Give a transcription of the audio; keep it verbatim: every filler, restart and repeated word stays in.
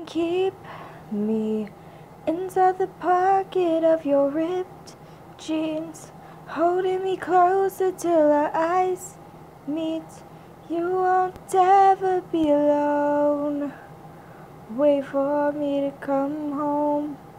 Keep me inside the pocket of your ripped jeans, holding me closer till our eyes meet. You won't ever be alone. Wait for me to come home.